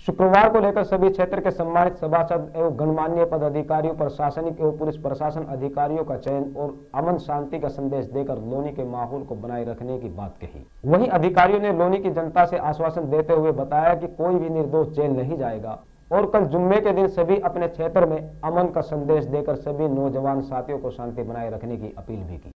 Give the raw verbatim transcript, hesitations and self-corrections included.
शुक्रवार को लेकर सभी क्षेत्र के सम्मानित सभासद एवं गणमान्य पदाधिकारियों, प्रशासनिक एवं पुलिस प्रशासन अधिकारियों का चयन और अमन शांति का संदेश देकर लोनी के माहौल को बनाए रखने की बात कही। वहीं अधिकारियों ने लोनी की जनता से आश्वासन देते हुए बताया कि कोई भी निर्दोष जेल नहीं जाएगा और कल जुम्मे के दिन सभी अपने क्षेत्र में अमन का संदेश देकर सभी नौजवान साथियों को शांति बनाए रखने की अपील भी की।